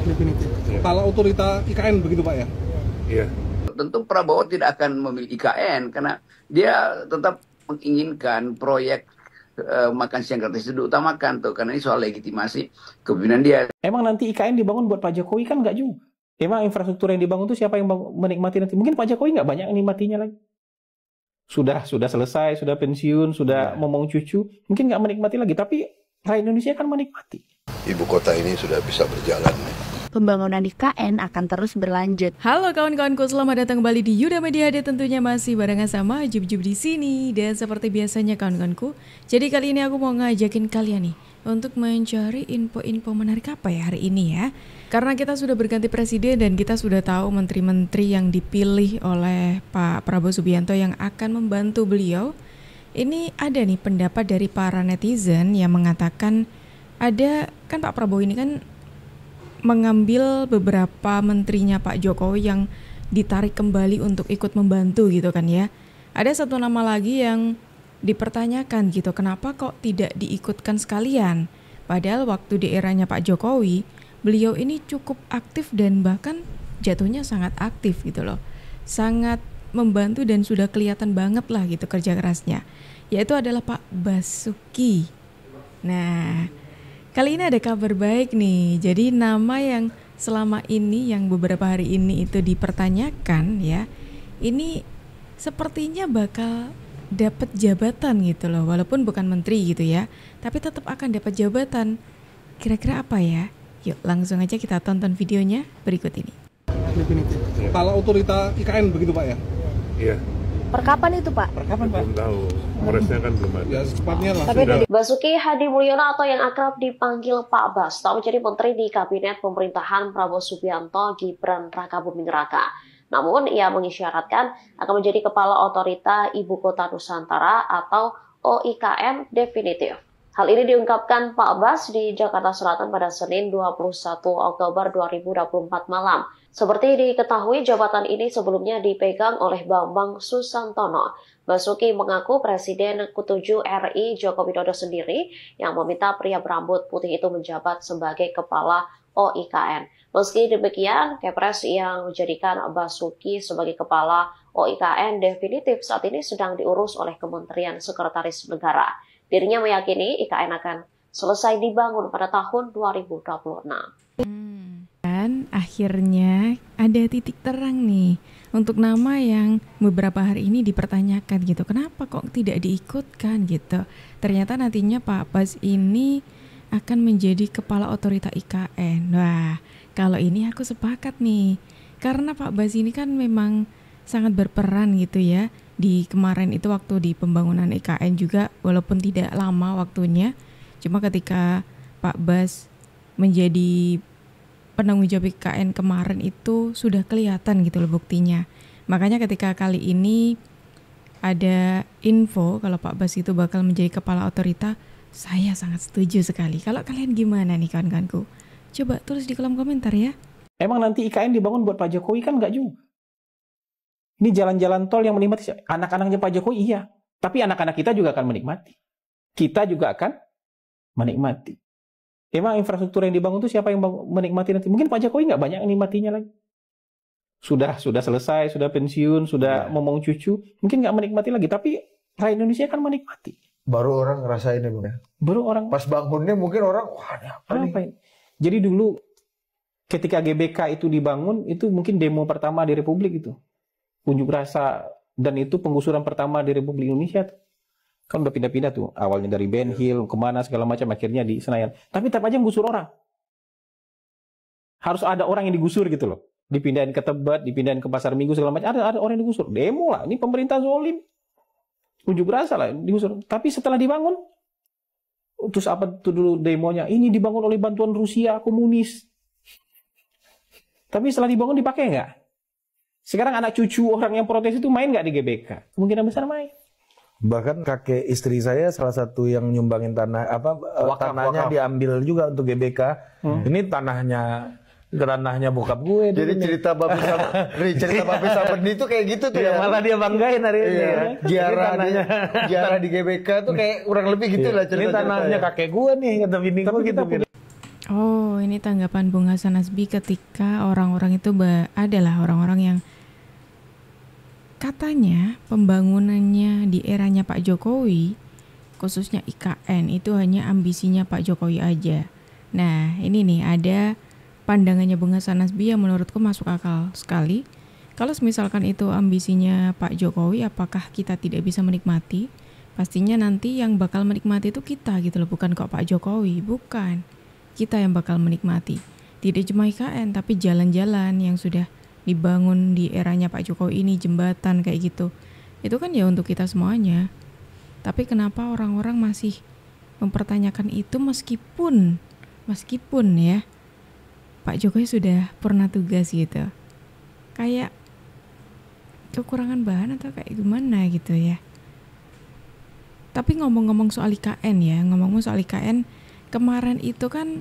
Definitif. Ya. Kalau otorita IKN begitu Pak ya? Iya. Tentu Prabowo tidak akan memilih IKN karena dia tetap menginginkan proyek makan siang gratis itu diutamakan tuh, karena ini soal legitimasi kepemimpinan dia. Emang nanti IKN dibangun buat Pak Jokowi kan nggak juga? Emang infrastruktur yang dibangun itu siapa yang menikmati nanti? Mungkin Pak Jokowi nggak banyak menikmatinya lagi. Sudah selesai, sudah pensiun, sudah momong cucu, mungkin nggak menikmati lagi. Tapi rakyat Indonesia kan menikmati. Ibu kota ini sudah bisa berjalan. Pembangunan IKN akan terus berlanjut. Halo kawan-kawanku, selamat datang kembali di Yuda Media HD, tentunya masih barengan sama Jub-Jub di sini. Dan seperti biasanya kawan-kawanku, jadi kali ini aku mau ngajakin kalian nih untuk mencari info-info menarik apa ya hari ini ya. Karena kita sudah berganti presiden dan kita sudah tahu menteri-menteri yang dipilih oleh Pak Prabowo Subianto yang akan membantu beliau. Ini ada nih pendapat dari para netizen yang mengatakan ada, kan Pak Prabowo ini kan mengambil beberapa menterinya Pak Jokowi yang ditarik kembali untuk ikut membantu gitu kan ya. Ada satu nama lagi yang dipertanyakan gitu, kenapa kok tidak diikutkan sekalian? Padahal waktu di eranya Pak Jokowi, beliau ini cukup aktif dan bahkan jatuhnya sangat aktif gitu loh. Sangat membantu dan sudah kelihatan banget lah gitu kerja kerasnya. Yaitu adalah Pak Basuki. Nah, kali ini ada kabar baik nih. Jadi nama yang selama ini, yang beberapa hari ini itu dipertanyakan ya, ini sepertinya bakal dapat jabatan gitu loh. Walaupun bukan menteri gitu ya, tapi tetap akan dapat jabatan. Kira-kira apa ya? Yuk langsung aja kita tonton videonya berikut ini. Definitif. Ya. Kalau otorita IKN begitu Pak ya? Iya. Perkapan itu Pak? Perkapan Pak? Belum tahu, presnya kan belum ada. Ya secepatnya lah. Basuki Hadi Mulyono atau yang akrab dipanggil Pak Bas tak menjadi menteri di kabinet pemerintahan Prabowo Subianto Gibran Rakabuming Raka. Namun ia mengisyaratkan akan menjadi kepala otorita Ibu Kota Nusantara atau OIKN definitif. Hal ini diungkapkan Pak Bas di Jakarta Selatan pada Senin 21 Oktober 2024 malam. Seperti diketahui, jabatan ini sebelumnya dipegang oleh Bambang Susantono. Basuki mengaku Presiden ke-7 RI Joko Widodo sendiri yang meminta pria berambut putih itu menjabat sebagai kepala OIKN. Meski demikian, Kepres yang menjadikan Basuki sebagai kepala OIKN definitif saat ini sedang diurus oleh Kementerian Sekretaris Negara. Dirinya meyakini IKN akan selesai dibangun pada tahun 2026. Dan akhirnya ada titik terang nih untuk nama yang beberapa hari ini dipertanyakan gitu. Kenapa kok tidak diikutkan gitu? Ternyata nantinya Pak Bas ini akan menjadi kepala otorita IKN. Wah, kalau ini aku sepakat nih. Karena Pak Bas ini kan memang sangat berperan gitu ya. Di kemarin itu waktu di pembangunan IKN juga, walaupun tidak lama waktunya, cuma ketika Pak Bas menjadi penanggung jawab IKN kemarin itu sudah kelihatan gitu loh buktinya. Makanya ketika kali ini ada info kalau Pak Bas itu bakal menjadi kepala otorita, saya sangat setuju sekali. Kalau kalian gimana nih kawan-kawanku? Coba tulis di kolom komentar ya. Emang nanti IKN dibangun buat Pak Jokowi kan nggak juga? Ini jalan-jalan tol yang menikmati anak-anaknya Pak Jokowi, iya. Tapi anak-anak kita juga akan menikmati. Kita juga akan menikmati. Emang infrastruktur yang dibangun itu siapa yang menikmati nanti? Mungkin Pak Jokowi nggak banyak menikmatinya lagi. Sudah selesai, sudah pensiun, sudah momong cucu, mungkin nggak menikmati lagi. Tapi rakyat Indonesia kan menikmati. Baru orang ngerasain ya Bang. Baru orang. Pas bangunnya mungkin orang, wah ini apa nih? Jadi dulu ketika GBK itu dibangun, itu mungkin demo pertama di Republik itu. Unjuk rasa, dan itu penggusuran pertama di Republik Indonesia tuh. Kan udah pindah-pindah tuh, awalnya dari Ben Hill, kemana segala macam, akhirnya di Senayan. Tapi tetap aja menggusur orang. Harus ada orang yang digusur gitu loh. Dipindahin ke Tebet, dipindahin ke Pasar Minggu segala macam, ada orang yang digusur. Demo lah, ini pemerintah zolim. Unjuk rasa lah, digusur. Tapi setelah dibangun, terus apa tuh dulu demonya? Ini dibangun oleh bantuan Rusia komunis. Tapi setelah dibangun dipakai nggak? Sekarang anak cucu orang yang protes itu main nggak di GBK? Kemungkinan besar main. Bahkan kakek istri saya salah satu yang nyumbangin tanahnya wakaf. Diambil juga untuk GBK. Ini tanahnya bokap gue. Jadi cerita Bapak Sabeni itu kayak gitu tuh ya. Malah dia banggain hari ini. Giara di GBK tuh kayak kurang lebih gitu lah cerita. Ini tanahnya kakek gue nih, kata bini gue gitu. Oh, ini tanggapan Bung Hasan Nasbi ketika orang-orang itu adalah orang-orang yang katanya pembangunannya di eranya Pak Jokowi, khususnya IKN, itu hanya ambisinya Pak Jokowi aja. Nah, ini nih ada pandangannya Bung Hasan Nasbi yang menurutku masuk akal sekali. Kalau misalkan itu ambisinya Pak Jokowi, apakah kita tidak bisa menikmati? Pastinya nanti yang bakal menikmati itu kita gitu loh, bukan kok Pak Jokowi, bukan. Kita yang bakal menikmati. Tidak cuma IKN, tapi jalan-jalan yang sudah dibangun di eranya Pak Jokowi ini, jembatan kayak gitu. Itu kan ya untuk kita semuanya. Tapi kenapa orang-orang masih mempertanyakan itu meskipun ya Pak Jokowi sudah purna tugas gitu. Kayak kekurangan bahan atau kayak gimana gitu ya. Tapi ngomong-ngomong soal IKN, kemarin itu kan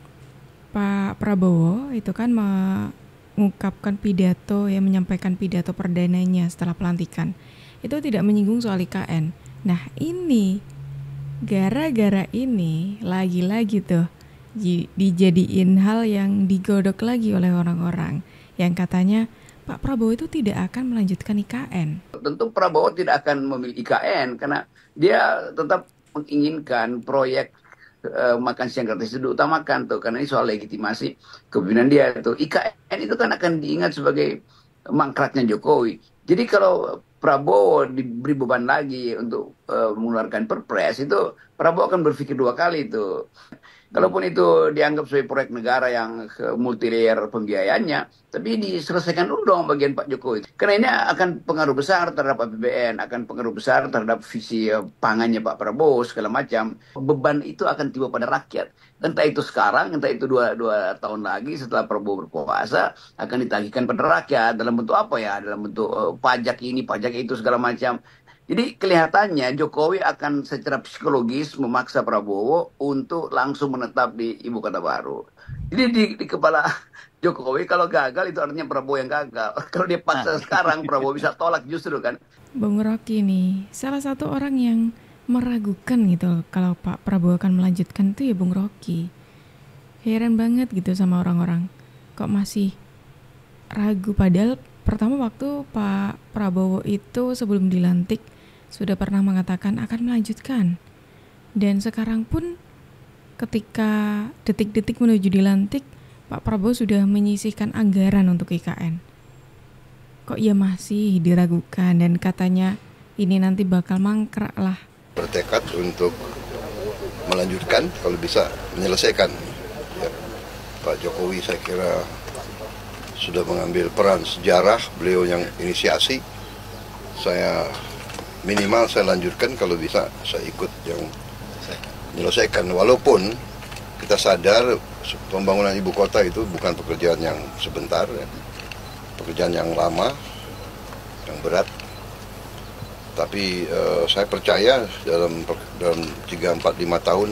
Pak Prabowo itu kan mengungkapkan pidato, ya menyampaikan pidato perdananya setelah pelantikan. Itu tidak menyinggung soal IKN. Nah ini, gara-gara ini lagi-lagi tuh dijadiin hal yang digodok lagi oleh orang-orang yang katanya Pak Prabowo itu tidak akan melanjutkan IKN. Tentu Prabowo tidak akan memilih IKN karena dia tetap menginginkan proyek makan siang gratis itu diutamakan tuh, karena ini soal legitimasi kepemimpinan dia tuh. IKN itu kan akan diingat sebagai mangkraknya Jokowi. Jadi kalau Prabowo diberi beban lagi untuk mengeluarkan perpres, itu Prabowo akan berpikir dua kali itu. Kalaupun itu dianggap sebagai proyek negara yang multi-layer pembiayaannya, tapi diselesaikan dulu dong bagian Pak Jokowi. Karena ini akan pengaruh besar terhadap APBN, akan pengaruh besar terhadap visi pangannya Pak Prabowo, segala macam. Beban itu akan tiba pada rakyat. Entah itu sekarang, entah itu dua tahun lagi setelah Prabowo berkuasa, akan ditagihkan pada rakyat. Dalam bentuk apa ya? Dalam bentuk pajak ini, pajak itu, segala macam. Jadi kelihatannya Jokowi akan secara psikologis memaksa Prabowo untuk langsung menetap di ibu kota baru. Jadi di kepala Jokowi kalau gagal itu artinya Prabowo yang gagal. Kalau dia paksa sekarang Prabowo bisa tolak justru kan. Bung Rocky nih, salah satu orang yang meragukan gitu kalau Pak Prabowo akan melanjutkan itu ya Bung Rocky. Heran banget gitu sama orang-orang. Kok masih ragu, padahal pertama waktu Pak Prabowo itu sebelum dilantik sudah pernah mengatakan akan melanjutkan. Dan sekarang pun ketika detik-detik menuju dilantik, Pak Prabowo sudah menyisihkan anggaran untuk IKN. Kok ya masih diragukan dan katanya ini nanti bakal mangkrak lah. Bertekad untuk melanjutkan, kalau bisa menyelesaikan. Ya, Pak Jokowi saya kira sudah mengambil peran sejarah, beliau yang inisiasi. Saya minimal saya lanjutkan, kalau bisa saya ikut yang menyelesaikan. Walaupun kita sadar pembangunan ibu kota itu bukan pekerjaan yang sebentar, ya. Pekerjaan yang lama, yang berat. Tapi saya percaya dalam 3, 4, 5 tahun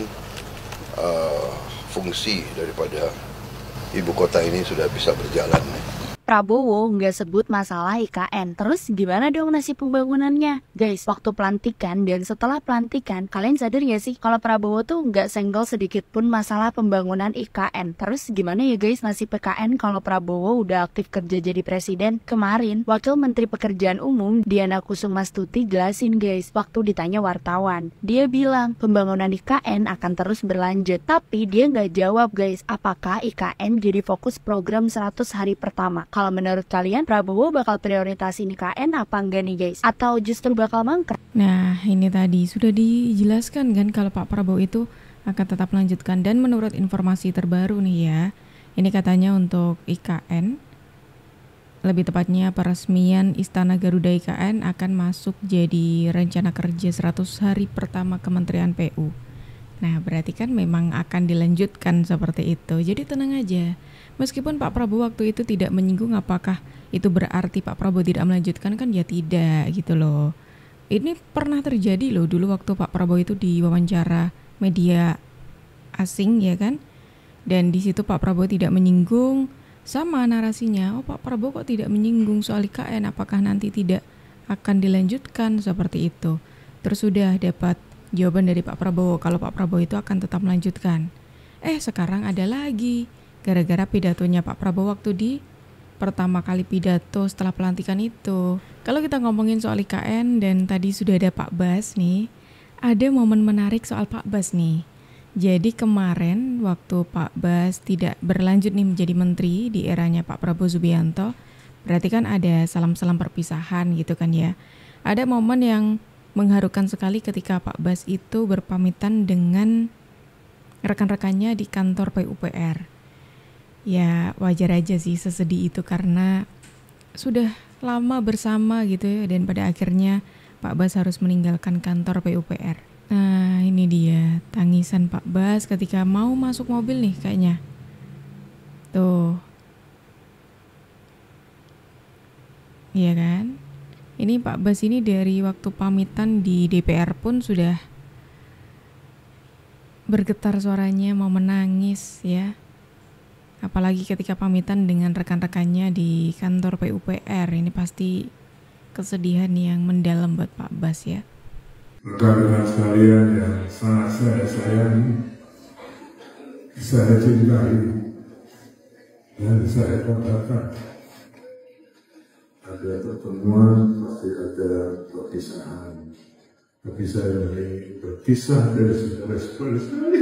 fungsi daripada ibu kota ini sudah bisa berjalan. Prabowo nggak sebut masalah IKN. Terus gimana dong nasib pembangunannya? Guys, waktu pelantikan dan setelah pelantikan, kalian sadar ya sih kalau Prabowo tuh nggak senggol sedikit pun masalah pembangunan IKN. Terus gimana ya guys nasib PKN kalau Prabowo udah aktif kerja jadi presiden? Kemarin, Wakil Menteri Pekerjaan Umum Diana Kusumastuti jelasin guys, waktu ditanya wartawan. Dia bilang pembangunan IKN akan terus berlanjut. Tapi dia nggak jawab guys, apakah IKN jadi fokus program 100 hari pertama. Kalau menurut kalian Prabowo bakal prioritasin IKN apa enggak nih guys? Atau justru bakal mangkrak? Nah ini tadi sudah dijelaskan kan kalau Pak Prabowo itu akan tetap melanjutkan. Dan menurut informasi terbaru nih ya, ini katanya untuk IKN, lebih tepatnya peresmian Istana Garuda IKN akan masuk jadi rencana kerja 100 hari pertama Kementerian PU. Nah berarti kan memang akan dilanjutkan seperti itu. Jadi tenang aja. Meskipun Pak Prabowo waktu itu tidak menyinggung apakah itu berarti Pak Prabowo tidak melanjutkan, kan ya tidak gitu loh. Ini pernah terjadi loh dulu waktu Pak Prabowo itu diwawancara media asing ya kan. Dan di situ Pak Prabowo tidak menyinggung, sama narasinya. Oh Pak Prabowo kok tidak menyinggung soal IKN, apakah nanti tidak akan dilanjutkan seperti itu. Terus sudah dapat jawaban dari Pak Prabowo kalau Pak Prabowo itu akan tetap melanjutkan. Sekarang ada lagi. Gara-gara pidatonya Pak Prabowo waktu di pertama kali pidato setelah pelantikan itu. Kalau kita ngomongin soal IKN dan tadi sudah ada Pak Bas nih, ada momen menarik soal Pak Bas nih. Jadi kemarin waktu Pak Bas tidak berlanjut nih menjadi menteri di eranya Pak Prabowo Subianto, berarti kan ada salam-salam perpisahan gitu kan ya. Ada momen yang mengharukan sekali ketika Pak Bas itu berpamitan dengan rekan-rekannya di kantor PUPR. Ya wajar aja sih sesedih itu karena sudah lama bersama gitu ya, dan pada akhirnya Pak Bas harus meninggalkan kantor PUPR. Nah ini dia tangisan Pak Bas ketika mau masuk mobil nih kayaknya. Tuh. Iya kan? Ini Pak Bas ini dari waktu pamitan di DPR pun sudah bergetar suaranya, mau menangis ya. Apalagi ketika pamitan dengan rekan-rekannya di kantor PUPR, ini pasti kesedihan yang mendalam buat Pak Bas ya. Rekan-rekan sekalian yang sangat saya sayangi, saya cintai, dan saya katakan ada pertemuan pasti ada perpisahan. Tapi saya ini berpisah dari saudara-saudara saya.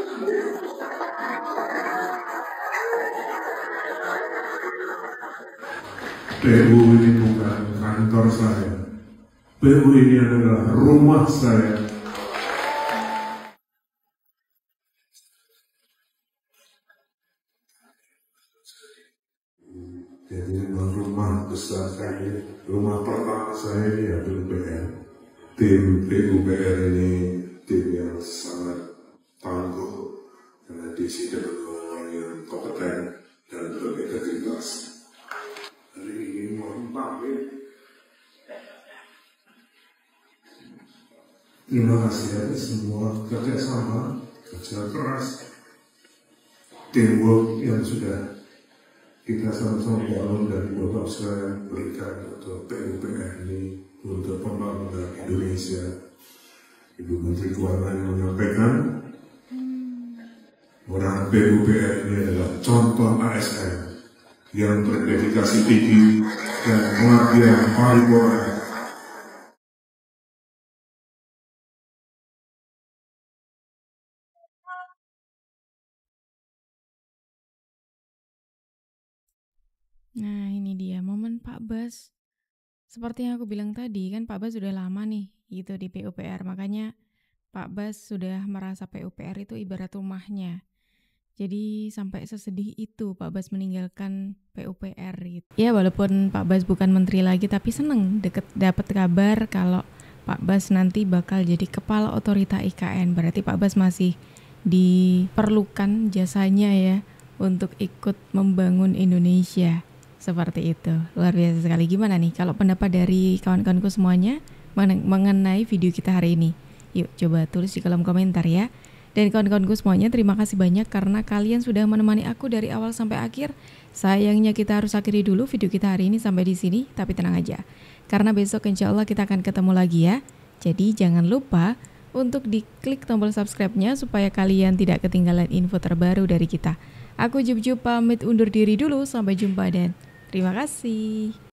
PU ini bukan kantor saya. PU ini adalah rumah saya. Jadi rumah besar saya, rumah pertama saya ini ya PUPR. Tim PUPR ini tim yang sangat tangguh karena diisi dengan orang yang kompeten dan berintegritas. Hari ini mohon pamit. Terima kasih atas semua kerjasama, kerja keras, teamwork yang sudah kita sama-sama bangun dari Bapak saya berikan untuk PUPR ini untuk pembangunan Indonesia. Ibu Menteri Keuangan menyampaikan orang PUPR ini adalah contoh ASN yang berdedikasi tinggi dan pengabdian paripurna. Nah ini dia momen Pak Bas. Seperti yang aku bilang tadi kan Pak Bas sudah lama nih gitu di PUPR. Makanya Pak Bas sudah merasa PUPR itu ibarat rumahnya. Jadi sampai sesedih itu Pak Bas meninggalkan PUPR gitu. Ya walaupun Pak Bas bukan menteri lagi tapi seneng dapat kabar kalau Pak Bas nanti bakal jadi kepala otorita IKN. Berarti Pak Bas masih diperlukan jasanya ya untuk ikut membangun Indonesia. Seperti itu, luar biasa sekali. Gimana nih kalau pendapat dari kawan-kawanku semuanya mengenai video kita hari ini? Yuk coba tulis di kolom komentar ya. Dan kawan-kawanku semuanya terima kasih banyak karena kalian sudah menemani aku dari awal sampai akhir. Sayangnya kita harus akhiri dulu video kita hari ini sampai di sini, tapi tenang aja. Karena besok insya Allah kita akan ketemu lagi ya. Jadi jangan lupa untuk diklik tombol subscribe-nya supaya kalian tidak ketinggalan info terbaru dari kita. Aku Jub pamit undur diri dulu, sampai jumpa dan terima kasih.